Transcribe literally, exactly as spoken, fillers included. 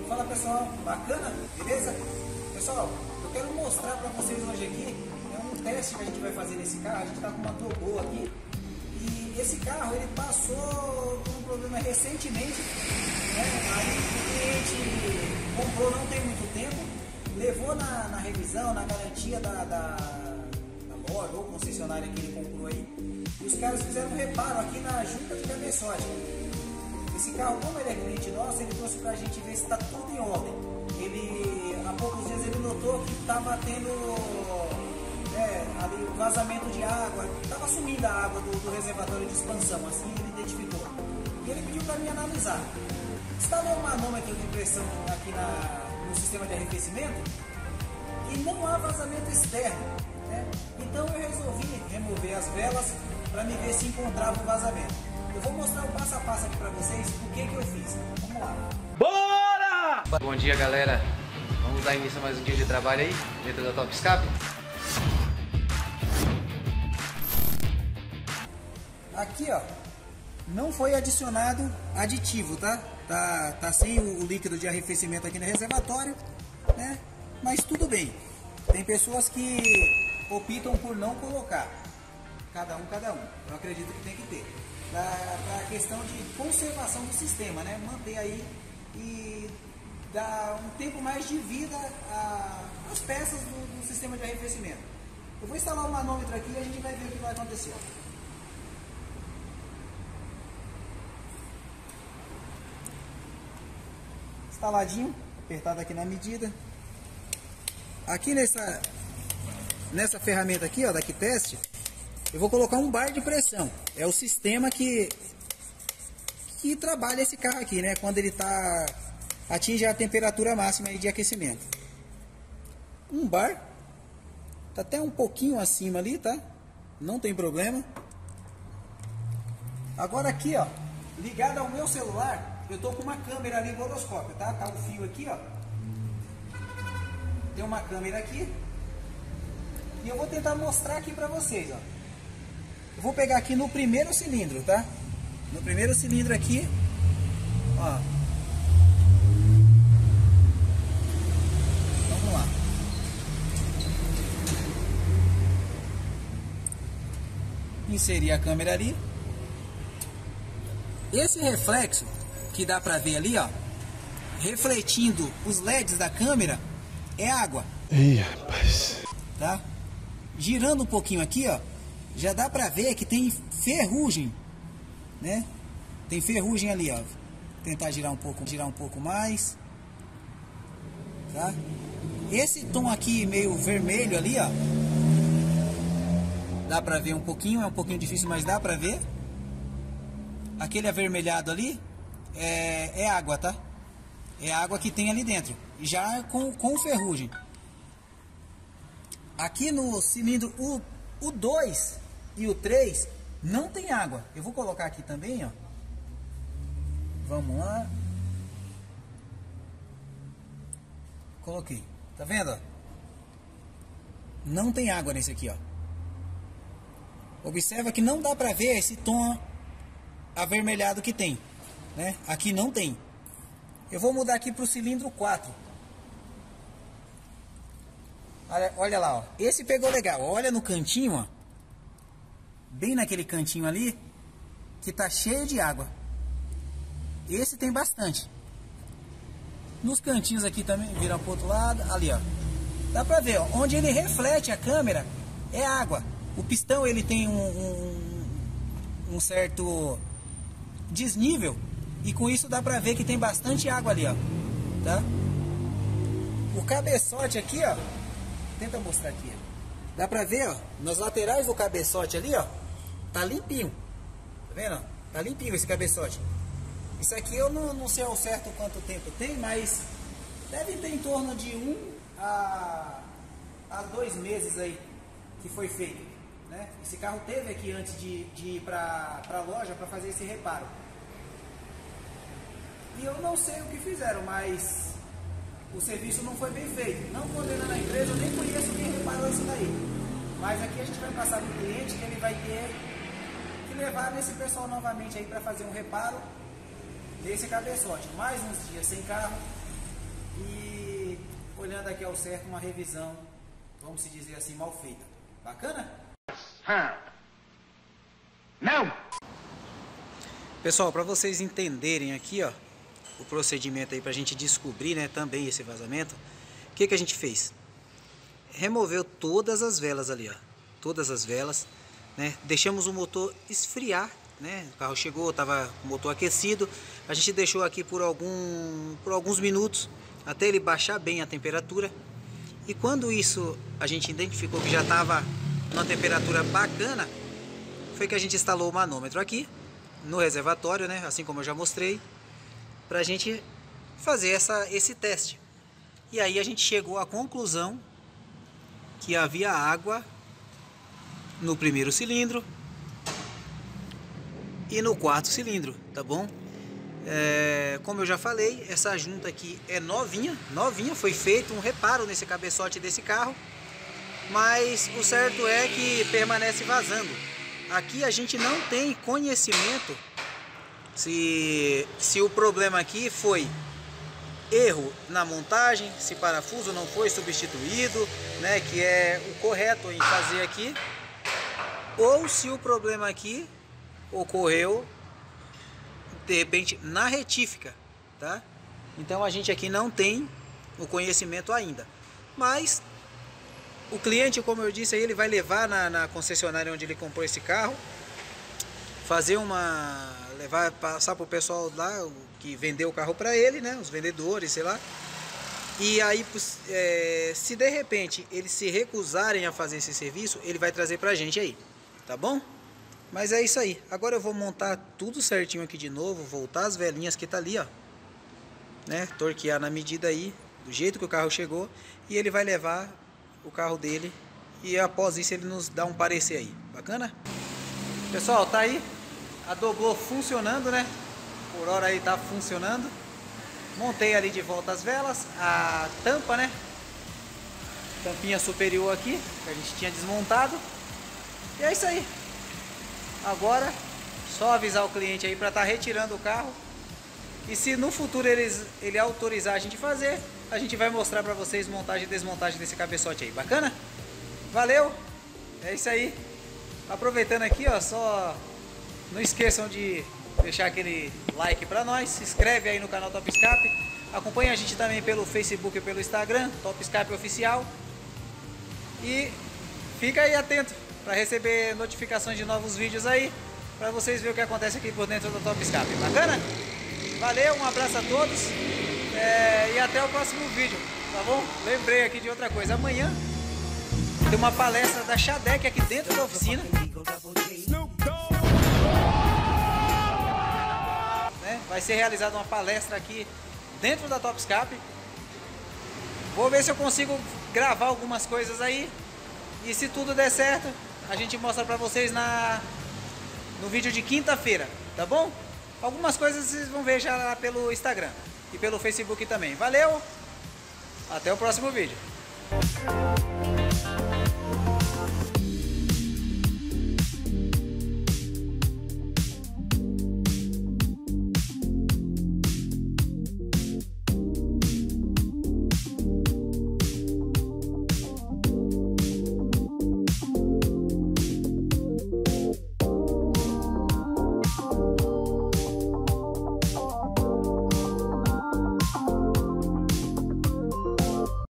Fala pessoal, bacana? Beleza? Pessoal, eu quero mostrar para vocês hoje aqui, é um teste que a gente vai fazer nesse carro. A gente está com uma Togô aqui e esse carro ele passou por um problema recentemente, né? Aí o cliente comprou não tem muito tempo, levou na, na revisão, na garantia da, da, da loja ou concessionária que ele comprou aí, e os caras fizeram um reparo aqui na junta de cabeçote. Esse carro, como ele é cliente nosso, ele trouxe pra gente ver se está tudo em ordem. Ele, há poucos dias ele notou que estava tendo né, ali, vazamento de água, estava sumindo a água do, do reservatório de expansão, assim ele identificou. E ele pediu para mim analisar. Instalou um manômetro de pressão aqui na, no sistema de arrefecimento e não há vazamento externo. Né? Então eu resolvi remover as velas para me ver se encontrava o vazamento. Eu vou mostrar o passo a passo aqui para vocês o que que eu fiz. Vamos lá. Bora! Bom dia, galera. Vamos dar início a mais um dia de trabalho aí, dentro da Top Escape. Aqui, ó, não foi adicionado aditivo, tá? Tá, tá sem o, o líquido de arrefecimento aqui no reservatório, né? Mas tudo bem. Tem pessoas que optam por não colocar. Cada um, cada um. Eu acredito que tem que ter. Para a questão de conservação do sistema, né? Manter aí e dar um tempo mais de vida às peças do, do sistema de arrefecimento. Eu vou instalar o manômetro aqui e a gente vai ver o que vai acontecer. Instaladinho, apertado aqui na medida. Aqui nessa, nessa ferramenta aqui, ó, da Quick-Test, eu vou colocar um bar de pressão. É o sistema que, que trabalha esse carro aqui, né? Quando ele tá, atinge a temperatura máxima de aquecimento. Um bar. Tá até um pouquinho acima ali, tá? Não tem problema. Agora aqui, ó, ligado ao meu celular, eu tô com uma câmera ali, boroscópio, tá? Tá o fio aqui, ó. Tem uma câmera aqui. E eu vou tentar mostrar aqui pra vocês, ó. Eu vou pegar aqui no primeiro cilindro, tá? No primeiro cilindro aqui, ó. Vamos lá. Inserir a câmera ali. Esse reflexo que dá pra ver ali, ó, refletindo os L E Ds da câmera, é água. Ih, rapaz. Tá? Girando um pouquinho aqui, ó, já dá pra ver que tem ferrugem, né? Tem ferrugem ali, ó. Vou tentar girar um pouco, girar um pouco mais, tá? Esse tom aqui meio vermelho ali, ó, dá pra ver um pouquinho, é um pouquinho difícil, mas dá pra ver. Aquele avermelhado ali é, é água, tá? É água que tem ali dentro, já com, com ferrugem. Aqui no cilindro o, o dois e o três não tem água. Eu vou colocar aqui também, ó. Vamos lá. Coloquei. Tá vendo, ó? Não tem água nesse aqui, ó. Observa que não dá pra ver esse tom avermelhado que tem, né? Aqui não tem. Eu vou mudar aqui pro cilindro quatro. Olha, olha lá, ó. Esse pegou legal. Olha no cantinho, ó. Bem naquele cantinho ali, que tá cheio de água. Esse tem bastante. Nos cantinhos aqui também, virar pro outro lado, ali, ó. Dá pra ver, ó. Onde ele reflete a câmera é água. O pistão, ele tem um, um, um certo desnível. E com isso dá pra ver que tem bastante água ali, ó. Tá? O cabeçote aqui, ó. Tenta mostrar aqui, ó. Dá pra ver, ó, nas laterais do cabeçote ali, ó, tá limpinho. Tá vendo? Tá limpinho esse cabeçote. Isso aqui eu não, não sei ao certo quanto tempo tem, mas deve ter em torno de um a, a dois meses aí que foi feito, né? Esse carro teve aqui antes de, de ir pra, pra loja pra fazer esse reparo. E eu não sei o que fizeram, mas o serviço não foi bem feito. Não condenando a empresa, eu nem conheço quem reparou isso daí. Mas aqui a gente vai passar para o cliente que ele vai ter que levar nesse pessoal novamente aí para fazer um reparo desse cabeçote. Mais uns dias sem carro, e olhando aqui ao certo uma revisão, vamos se dizer assim, mal feita. Bacana? Não! Pessoal, para vocês entenderem aqui, ó, o procedimento aí para a gente descobrir, né, também esse vazamento, o que que a gente fez? Removeu todas as velas ali, ó, todas as velas, né? Deixamos o motor esfriar, né? O carro chegou, estava com o motor aquecido, a gente deixou aqui por, algum, por alguns minutos até ele baixar bem a temperatura. E quando isso a gente identificou que já estava numa temperatura bacana, foi que a gente instalou o manômetro aqui no reservatório, né? Assim como eu já mostrei, para a gente fazer essa, esse teste. E aí a gente chegou à conclusão que havia água no primeiro cilindro e no quarto cilindro, tá bom? É, como eu já falei, essa junta aqui é novinha, novinha, foi feito um reparo nesse cabeçote desse carro, mas o certo é que permanece vazando. Aqui a gente não tem conhecimento se, se o problema aqui foi erro na montagem, se parafuso não foi substituído, né, que é o correto em fazer aqui, ou se o problema aqui ocorreu de repente na retífica, tá? Então a gente aqui não tem o conhecimento ainda, mas o cliente, como eu disse, aí ele vai levar na, na concessionária onde ele comprou esse carro, fazer uma, levar, passar para o pessoal lá que vendeu o carro para ele, né, os vendedores, sei lá, e aí é, se de repente eles se recusarem a fazer esse serviço, ele vai trazer para a gente aí, tá bom? Mas é isso aí. Agora eu vou montar tudo certinho aqui de novo, voltar as velinhas que tá ali, ó, né, torquear na medida aí, do jeito que o carro chegou, e ele vai levar o carro dele e após isso ele nos dá um parecer aí. Bacana? Pessoal, tá aí a doblô funcionando, né? Por hora aí tá funcionando. Montei ali de volta as velas, a tampa, né? Tampinha superior aqui, que a gente tinha desmontado. E é isso aí. Agora, só avisar o cliente aí para estar tá retirando o carro. E se no futuro eles, ele autorizar a gente fazer, a gente vai mostrar para vocês montagem e desmontagem desse cabeçote aí. Bacana? Valeu! É isso aí. Aproveitando aqui, ó, só não esqueçam de deixar aquele like para nós. Se inscreve aí no canal Top Escape. Acompanha a gente também pelo Facebook e pelo Instagram, Top Escape Oficial. E fica aí atento para receber notificações de novos vídeos aí, para vocês verem o que acontece aqui por dentro do Top Escape. Bacana? Valeu, um abraço a todos é, e até o próximo vídeo, tá bom? Lembrei aqui de outra coisa, amanhã tem uma palestra da Shadec aqui dentro da oficina, né? Vai ser realizada uma palestra aqui dentro da Top Escape. Vou ver se eu consigo gravar algumas coisas aí, e se tudo der certo a gente mostra pra vocês na, no vídeo de quinta-feira, tá bom? Algumas coisas vocês vão ver já lá pelo Instagram e pelo Facebook também. Valeu! Até o próximo vídeo.